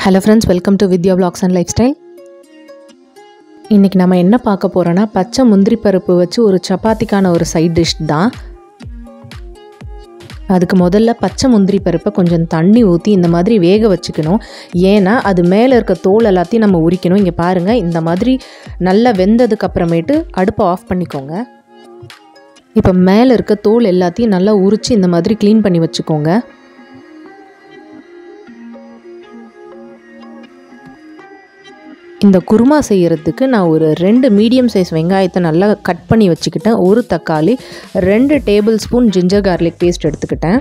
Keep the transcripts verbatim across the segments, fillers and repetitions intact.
Hello friends, welcome to Vidya Vlogs and Lifestyle. இன்னைக்கு நம்ம என்ன பார்க்க போறோம்னா பச்சை முந்திரி பருப்பு வச்சு ஒரு சப்பாத்திக்கான ஒரு சைடு டிஷ் தான். அதுக்கு முதல்ல பச்சை முந்திரி பருப்பை கொஞ்சம் தண்ணி ஊற்றி இந்த மாதிரி வேக வச்சுக்கணும். ஏன்னா அது மேலே இருக்க தோல் எல்லாத்தையும் நம்ம உரிக்கணும். இங்கே பாருங்கள், இந்த மாதிரி நல்லா வெந்ததுக்கு அப்புறமேட்டு அடுப்பை ஆஃப் பண்ணிக்கோங்க. இப்போ மேலே இருக்க தோல் எல்லாத்தையும் நல்லா உரித்து இந்த மாதிரி க்ளீன் பண்ணி வச்சுக்கோங்க. இந்த குருமா செய்கிறதுக்கு நான் ஒரு ரெண்டு மீடியம் சைஸ் வெங்காயத்தை நல்லா கட் பண்ணி வச்சுக்கிட்டேன். ஒரு தக்காளி, ரெண்டு tablespoon ginger garlic paste எடுத்துக்கிட்டேன்.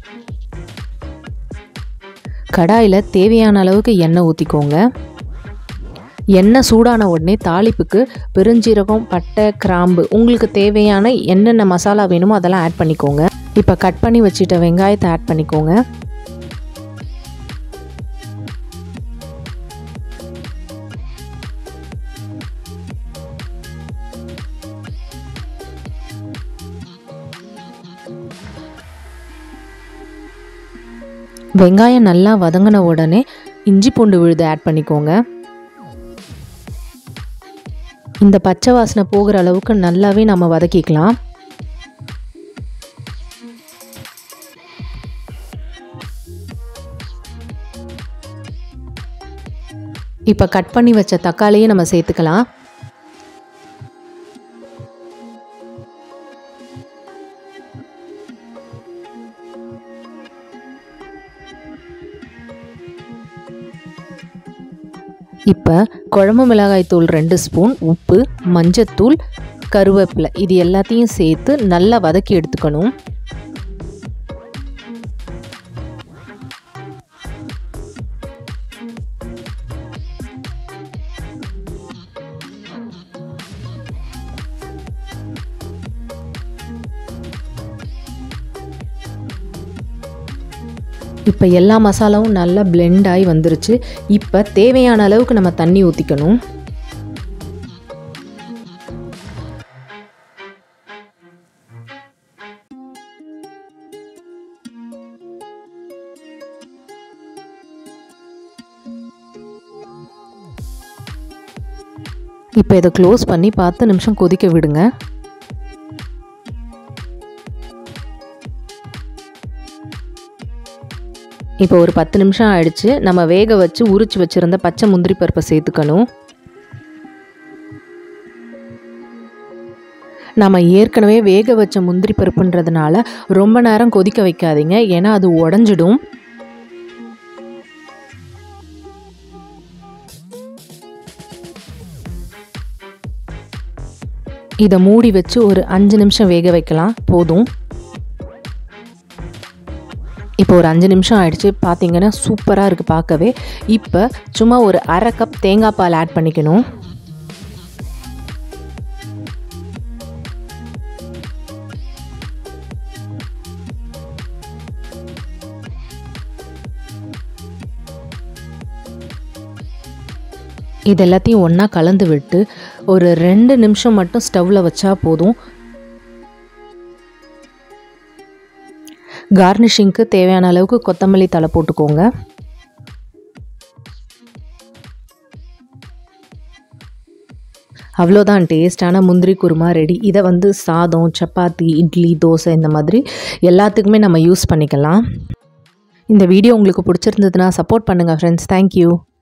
கடாயில் தேவையான அளவுக்கு எண்ணெய் ஊற்றிக்கோங்க. எண்ணெய் சூடான உடனே தாளிப்புக்கு பெருஞ்சீரகம், பட்டை, கிராம்பு உங்களுக்கு தேவையான என்னென்ன மசாலா வேணுமோ அதெல்லாம் ஆட் பண்ணிக்கோங்க. இப்போ கட் பண்ணி வச்சுட்ட வெங்காயத்தை ஆட் பண்ணிக்கோங்க. வெங்காயம் நல்லா வதங்கின உடனே இஞ்சி பூண்டு விழுது ஆட் பண்ணிக்கோங்க. இந்த பச்சை வாசனை போகிற அளவுக்கு நல்லாவே நம்ம வதக்கிக்கலாம். இப்போ கட் பண்ணி வச்ச தக்காளியை நம்ம சேர்த்துக்கலாம். இப்போ குழம்பு மிளகாய் தூள் ரெண்டு ஸ்பூன், உப்பு, மஞ்சத்தூள், கருவேப்பிலை இது எல்லாத்தையும் சேர்த்து நல்லா வதக்கி எடுத்துக்கணும். இப்போ எல்லா மசாலாவும் நல்லா பிளெண்ட் ஆகி வந்துருச்சு. இப்போ தேவையான அளவுக்கு நம்ம தண்ணி ஊற்றிக்கணும். இப்போ இதை க்ளோஸ் பண்ணி பத்து நிமிஷம் கொதிக்க விடுங்க. இப்போ ஒரு பத்து நிமிஷம் ஆயிடுச்சு. நம்ம வேக வச்சு உரிச்சு வச்சுருந்த பச்சை முந்திரி பருப்பை சேர்த்துக்கணும். நம்ம ஏற்கனவே வேக வச்ச முந்திரி பருப்புன்றதுனால ரொம்ப நேரம் கொதிக்க வைக்காதீங்க, ஏன்னா அது உடஞ்சிடும். இதை மூடி வச்சு ஒரு அஞ்சு நிமிஷம் வேக வைக்கலாம், போதும். இப்போ ஒரு அஞ்சு நிமிஷம் ஆயிடுச்சு. பார்த்தீங்கன்னா சூப்பராக இருக்குது பார்க்கவே. இப்போ சும்மா ஒரு அரை கப் தேங்காய் பால் ஆட் பண்ணிக்கணும். இது எல்லாத்தையும் ஒன்றா கலந்து விட்டு ஒரு ரெண்டு நிமிஷம் மட்டும் ஸ்டவ்வில் வச்சா போதும். கார்னிஷிங்க்கு தேவையான அளவுக்கு கொத்தமல்லி தழை போட்டுக்கோங்க. அவ்வளோதான், டேஸ்டான முந்திரி குருமா ரெடி. இதை வந்து சாதம், சப்பாத்தி, இட்லி, தோசை இந்த மாதிரி எல்லாத்துக்குமே நம்ம யூஸ் பண்ணிக்கலாம். இந்த வீடியோ உங்களுக்கு பிடிச்சிருந்ததுன்னா சப்போர்ட் பண்ணுங்கள் ஃப்ரெண்ட்ஸ். தேங்க்யூ.